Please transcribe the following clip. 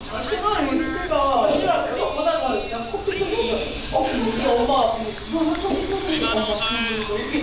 시간 그러니까 시간 그거 보다가 그냥 코피 터졌어. 우리 엄마 일반 호설